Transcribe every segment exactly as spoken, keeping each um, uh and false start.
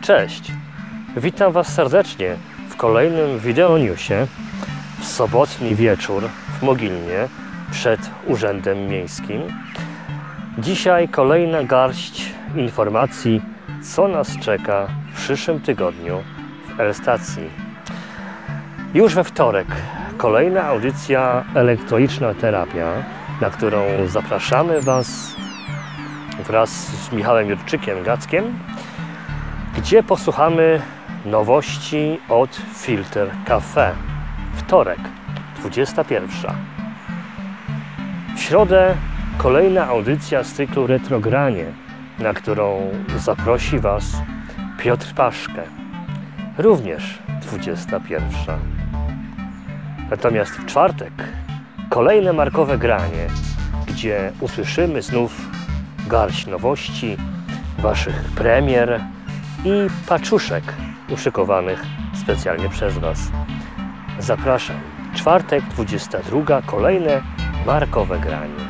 Cześć! Witam Was serdecznie w kolejnym wideonewsie w sobotni wieczór w Mogilnie przed Urzędem Miejskim. Dzisiaj kolejna garść informacji, co nas czeka w przyszłym tygodniu w L-stacji. Już we wtorek kolejna audycja Elektroniczna Terapia, na którą zapraszamy Was wraz z Michałem Jurczykiem Gackiem, gdzie posłuchamy nowości od Filter Cafe. Wtorek, dwudziesta pierwsza. W środę kolejna audycja z cyklu Retrogranie, na którą zaprosi Was Piotr Paszkę. Również dwudziesta pierwsza. Natomiast w czwartek kolejne markowe granie, gdzie usłyszymy znów garść nowości, Waszych premier i paczuszek uszykowanych specjalnie przez Was. Zapraszam. Czwartek, dwudziesta druga. Kolejne markowe granie.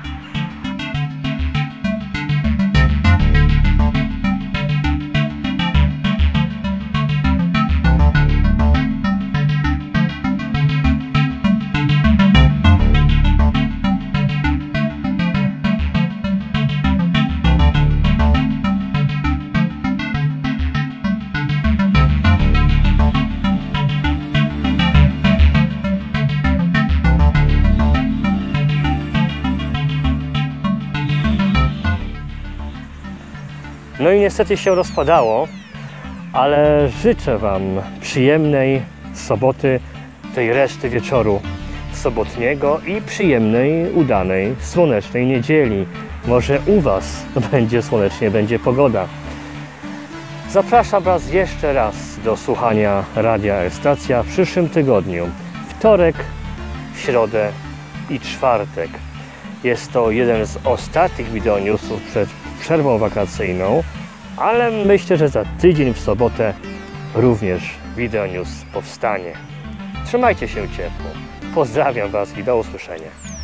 No i niestety się rozpadało, ale życzę Wam przyjemnej soboty, tej reszty wieczoru sobotniego i przyjemnej, udanej, słonecznej niedzieli. Może u Was będzie słonecznie, będzie pogoda. Zapraszam Was jeszcze raz do słuchania Radia L-stacja w przyszłym tygodniu. Wtorek, środę i czwartek. Jest to jeden z ostatnich wideonewsów przed przerwą wakacyjną, ale myślę, że za tydzień w sobotę również wideonews powstanie. Trzymajcie się ciepło. Pozdrawiam Was i do usłyszenia.